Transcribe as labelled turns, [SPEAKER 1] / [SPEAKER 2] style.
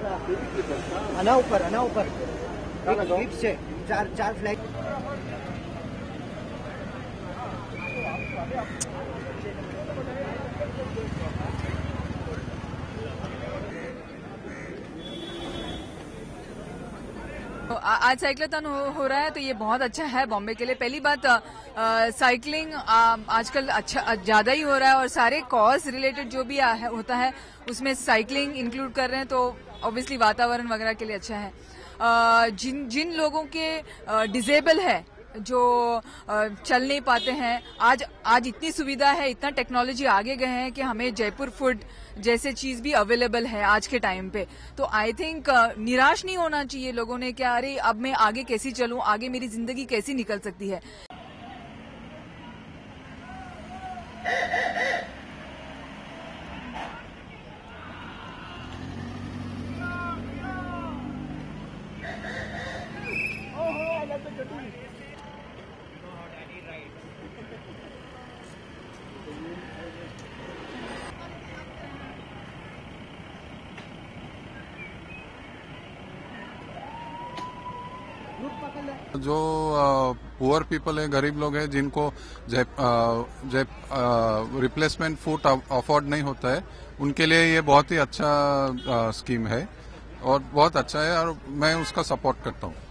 [SPEAKER 1] आना ऊपर लिफ्ट से चार फ्लैग।
[SPEAKER 2] आज साइक्लोथॉन हो रहा है तो ये बहुत अच्छा है बॉम्बे के लिए। पहली बात साइकिलिंग आजकल अच्छा ज्यादा ही हो रहा है और सारे कॉज रिलेटेड जो भी होता है उसमें साइकिलिंग इंक्लूड कर रहे हैं तो ऑब्वियसली वातावरण वगैरह के लिए अच्छा है। जिन लोगों के डिसेबल है जो चल नहीं पाते हैं, आज इतनी सुविधा है, इतना टेक्नोलॉजी आगे गए हैं कि हमें जयपुर फूड जैसे चीज भी अवेलेबल है आज के टाइम पे। तो आई थिंक निराश नहीं होना चाहिए लोगों ने कि अरे अब मैं आगे कैसी चलूं, आगे मेरी जिंदगी कैसी निकल सकती है।
[SPEAKER 3] जो पुअर पीपल है, गरीब लोग हैं, जिनको रिप्लेसमेंट फूड अफोर्ड नहीं होता है, उनके लिए ये बहुत ही अच्छा स्कीम है और बहुत अच्छा है और मैं उसका सपोर्ट करता हूँ।